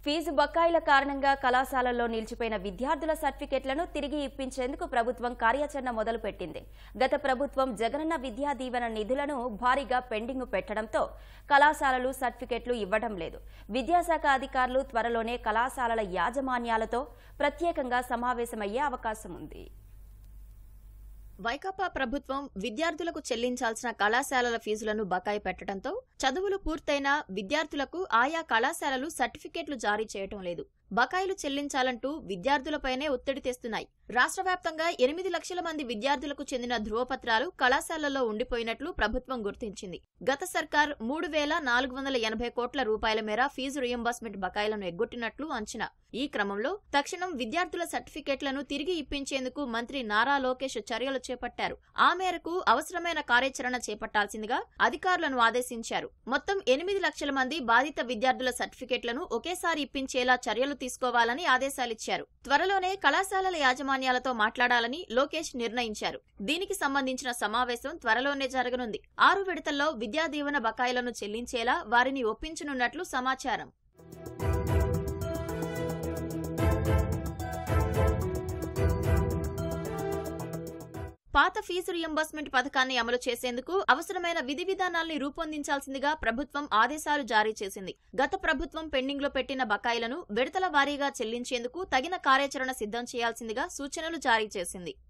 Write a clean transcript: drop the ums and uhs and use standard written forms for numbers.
Fee బకాయిల కారణంగా కళాశాలల్లో నిలిచిపోయిన విద్యార్థుల సర్టిఫికెట్లను తిరిగి ఇప్పించేందుకు ప్రభుత్వం కార్యాచరణ మొదలుపెట్టింది. గత ప్రభుత్వం జగనన్న విద్యా దీవెన నిధులను భారీగా పెండింగ్ పెట్టడంతో కళాశాలలు సర్టిఫికెట్లు ఇవ్వడం లేదు. విద్యాశాఖ అధికారులు త్వరలోనే కళాశాలల యాజమాన్యాలతో ప్రత్యేకంగా సమావేశమయ్యే అవకాశం ఉంది. వైకాపా ప్రభుత్వం విద్యార్థులకు చెల్లించాల్సిన కళాశాలల ఫీజులను బకాయి పెట్టడంతో చదువులు పూర్తయిన విద్యార్థులకు ఆయా కళాశాలలు సర్టిఫికెట్లు జారీ చేయటం లేదు. బకాయిలు చెల్లించాలంటూ విద్యార్థులపైనే ఒత్తిడి తెస్తున్నాయి. రాష్ట్ర వ్యాప్తంగా 8 లక్షల మంది విద్యార్థులకు చెందిన ధృవపత్రాలు కళాశాలల్లో ఉండిపోయినట్లు ప్రభుత్వం గుర్తించింది. గత సర్కార్ 3,480 కోట్ల రూపాయల మేర ఫీజు రియంబర్స్మెంట్ బకాయిలను ఎగ్గొట్టినట్లు అంచనా. ఈ క్రమంలో తక్షణం విద్యార్థుల సర్టిఫికెట్లను తిరిగి ఇప్పించేందుకు మంత్రి నారా లోకేష్ చర్యలు చేపట్టారు. ఆ మేరకు అవసరమైన కార్యాచరణ చేపట్టాల్సిందిగా అధికారులను ఆదేశించారు. మొత్తం 8 లక్షల మంది బాధిత విద్యార్థుల సర్టిఫికెట్లను ఒకేసారి ఇప్పించేలా చర్యలు తీసుకోవాలని ఆదేశాలిచ్చారు. త్వరలోనే కళాశాలల యాజమాన్యాలతో మాట్లాడాలని లోకేష్ నిర్ణయించారు. దీనికి సంబంధించిన సమావేశం త్వరలోనే జరగనుంది. 6 విడతల్లో విద్యా దీవెన బకాయిలను చెల్లించేలా వారిని ఒప్పించనున్నట్లు సమాచారం. పాత ఫీజు రియంబర్స్మెంట్ పథకాన్ని అమలు చేసేందుకు అవసరమైన విధి విధానాల్ని రూపొందించాల్సిందిగా ప్రభుత్వం ఆదేశాలు జారీ చేసింది. గత ప్రభుత్వం పెండింగ్ లో పెట్టిన బకాయిలను విడతల వారీగా చెల్లించేందుకు తగిన కార్యాచరణ సిద్ధం చేయాల్సిందిగా సూచనలు జారీ చేసింది.